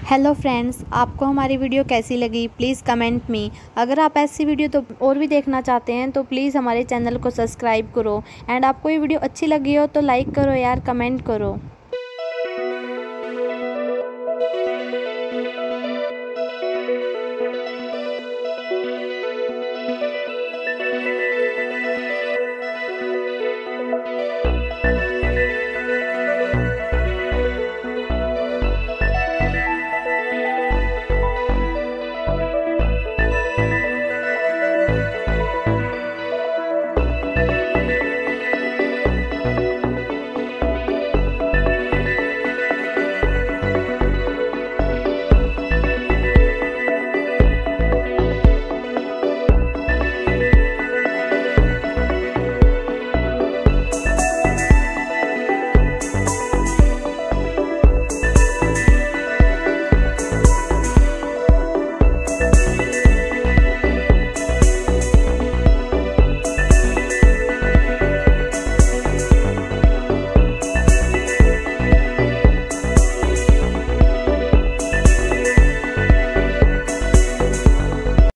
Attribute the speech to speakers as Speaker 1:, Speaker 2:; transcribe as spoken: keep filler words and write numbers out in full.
Speaker 1: Hello friends, आपको हमारी video कैसी लगी प्लीज़ कमेंट मी। अगर आप ऐसी वीडियो तो और भी देखना चाहते हैं तो प्लीज़ हमारे चैनल को सब्सक्राइब करो। एंड आपको ये वीडियो अच्छी लगी हो तो लाइक करो यार, कमेंट करो।